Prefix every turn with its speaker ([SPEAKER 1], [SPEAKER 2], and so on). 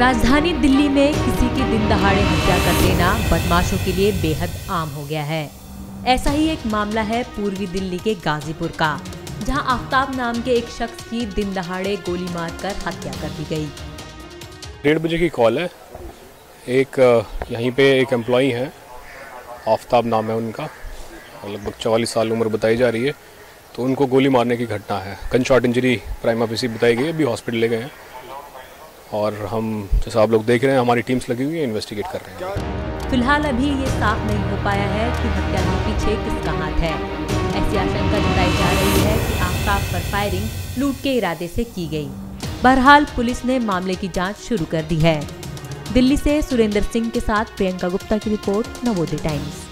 [SPEAKER 1] राजधानी दिल्ली में किसी की दिन दहाड़े हत्या कर देना बदमाशों के लिए बेहद आम हो गया है। ऐसा ही एक मामला है पूर्वी दिल्ली के गाजीपुर का, जहां आफ्ताब नाम के एक शख्स की दिन दहाड़े गोली मारकर हत्या कर दी गई।
[SPEAKER 2] 1:30 बजे की कॉल है। एक यहीं पे एक एम्प्लॉई है, आफ्ताब नाम है उनका, लगभग 44 साल उम्र बताई जा रही है। तो उनको गोली मारने की घटना है। Gun shot injury prima facie बताई गई है, अभी हॉस्पिटल ले गए हैं और हम जैसा आप लोग देख रहे हैं हमारी टीम्स लगी हुई है, इन्वेस्टिगेट कर रहे हैं।
[SPEAKER 1] फिलहाल अभी ये साफ नहीं हो पाया है कि हत्या के पीछे किसका हाथ है। ऐसी आशंका जताई जा रही है कि आफ्ताब पर फायरिंग लूट के इरादे से की गई। बहरहाल पुलिस ने मामले की जांच शुरू कर दी है। दिल्ली से सुरेंद्र सिंह के साथ प्रियंका गुप्ता की रिपोर्ट, नवोदय टाइम्स।